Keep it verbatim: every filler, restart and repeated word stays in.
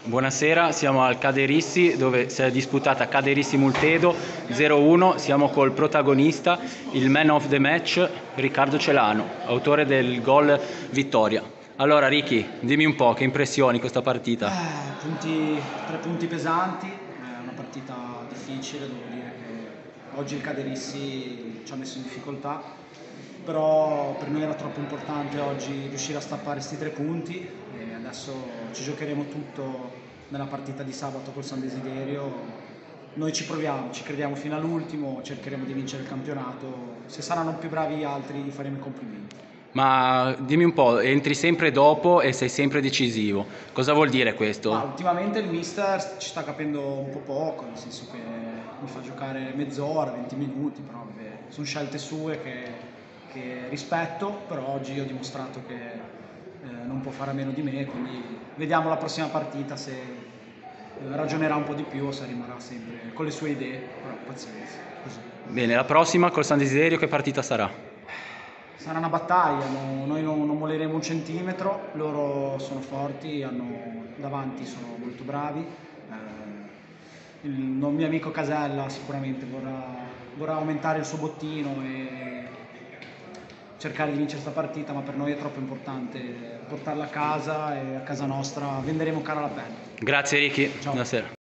Buonasera, siamo al Caderissi dove si è disputata Caderissi Multedo zero uno, siamo col protagonista, il man of the match, Riccardo Celano, autore del gol vittoria. Allora Ricky, dimmi un po' che impressioni questa partita? Eh, punti, tre punti pesanti, è una partita difficile, devo dire che oggi il Caderissi ci ha messo in difficoltà, però per noi era troppo importante oggi riuscire a stappare questi tre punti e adesso ci giocheremo tutto nella partita di sabato col San Desiderio. Noi ci proviamo, ci crediamo fino all'ultimo, cercheremo di vincere il campionato, se saranno più bravi gli altri gli faremo i complimenti. Ma dimmi un po', entri sempre dopo e sei sempre decisivo, cosa vuol dire questo? Ma ultimamente il mister ci sta capendo un po' poco, nel senso che mi fa giocare mezz'ora, venti minuti, però vabbè, sono scelte sue che, che rispetto, però oggi ho dimostrato che eh, non può fare a meno di me, quindi vediamo la prossima partita se eh, ragionerà un po' di più o se rimarrà sempre con le sue idee, però pazienza, così. Bene, la prossima col San Desiderio che partita sarà? Sarà una battaglia, no- noi non, non molleremo un centimetro, loro sono forti, hanno, davanti sono molto bravi. Eh, il non mio amico Casella sicuramente vorrà, vorrà aumentare il suo bottino e cercare di vincere questa partita, ma per noi è troppo importante portarla a casa e a casa nostra venderemo cara la pelle. Grazie Ricky, Ciao. buonasera.